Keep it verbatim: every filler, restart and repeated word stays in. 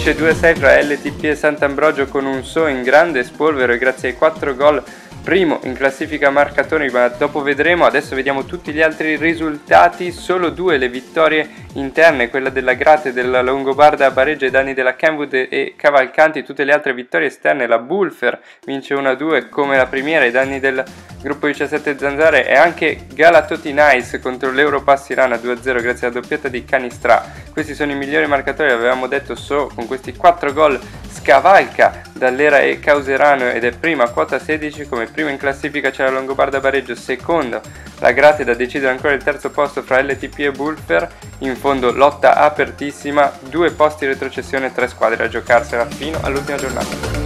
Finisce due a sei fra L T P e Sant'Ambrogio con un So in grande spolvero e grazie ai quattro gol primo in classifica marcatori, ma dopo vedremo. Adesso vediamo tutti gli altri risultati. Solo due le vittorie interne, quella della Grate, della Longobarda a Bareggio ai danni della Kenwood e Cavalcanti. Tutte le altre vittorie esterne, la Bulfer vince uno a due come la Primiera ai danni del gruppo diciassette Zanzare, e anche Galatoti Nice contro l'Europass Tirana due a zero grazie alla doppietta di Canistra. Questi sono i migliori marcatori, avevamo detto. So con questi quattro gol scavalca Dall'Era e Causerano ed è prima a quota sedici. Come primo in classifica c'è la Longobarda Bareggio, secondo la Grate da decidere ancora il terzo posto fra L T P e Bulfer. In fondo lotta apertissima, due posti retrocessione, tre squadre a giocarsela fino all'ultima giornata.